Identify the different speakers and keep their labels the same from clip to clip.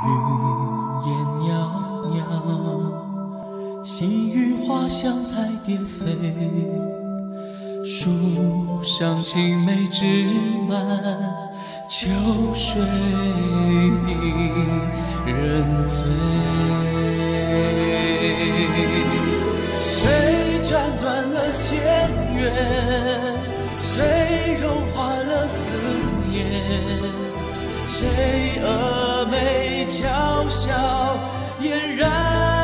Speaker 1: 云烟袅袅，细雨花香彩蝶飞，树上青梅枝满秋水，人醉。谁斩断了弦乐，谁融化了思念，谁蛾眉巧笑嫣然，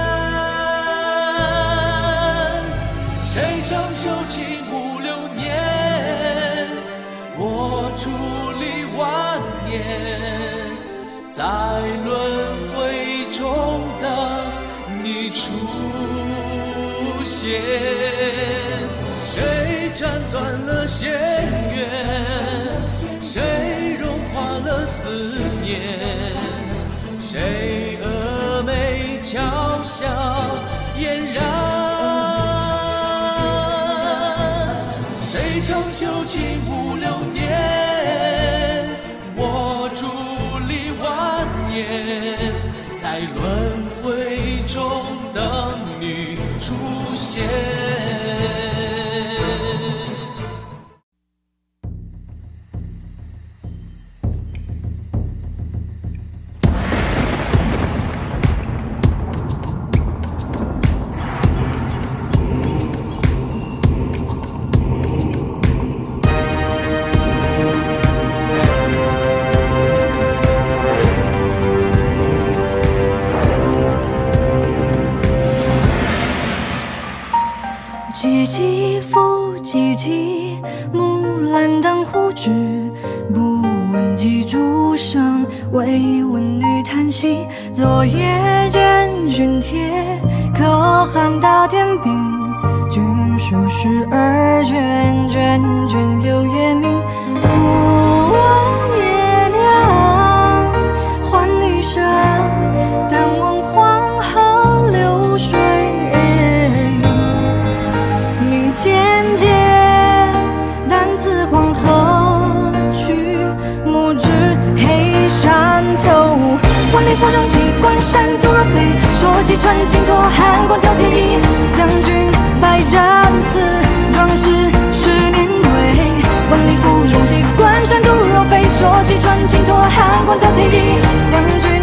Speaker 1: 谁长久情5、6年，我伫立万年，在轮回中等你出现。谁斩断了弦乐，谁融化了思念，谁蛾眉巧笑嫣然，谁长久情5、6年，我伫立万年，在轮回中等你出现。
Speaker 2: 唧唧复唧唧，木兰当户织，不闻机杼声，惟闻女叹息。昨夜见军帖，可汗大点兵，君收拾而卷，卷卷有夜明。不问月亮唤女声，但闻黄河流水。渐渐，但自黄河去，木至黑山头。万里浮生机，关山度若飞。说骑穿金柝，汉光交天意。将军百战死，壮士10年归。万里浮生机，关山度若飞。说骑穿金柝，汉光交天意。将军